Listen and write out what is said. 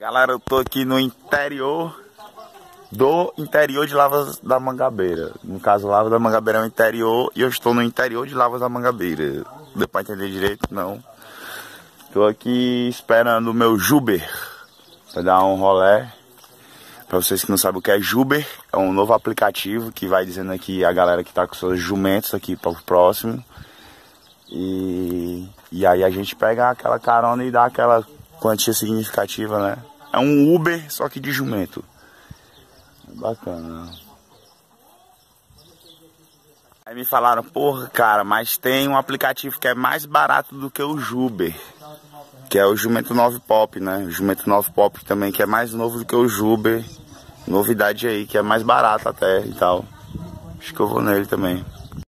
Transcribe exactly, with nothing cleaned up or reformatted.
Galera, eu tô aqui no interior do interior de Lavras da Mangabeira. No caso, Lavras da Mangabeira é o interior e eu estou no interior de Lavras da Mangabeira. Deu pra entender direito? Não. Tô aqui esperando o meu Juber pra dar um rolê. Pra vocês que não sabem o que é Juber, é um novo aplicativo que vai dizendo aqui a galera que tá com seus jumentos aqui para o próximo. E, e aí a gente pega aquela carona e dá aquela quantia significativa, né? É um Uber, só que de jumento. Bacana. Aí me falaram, porra, cara, mas tem um aplicativo que é mais barato do que o Juber, que é o Jumento nove Pop, né? O Jumento nove Pop também, que é mais novo do que o Juber. Novidade aí, que é mais barato até e tal. Acho que eu vou nele também.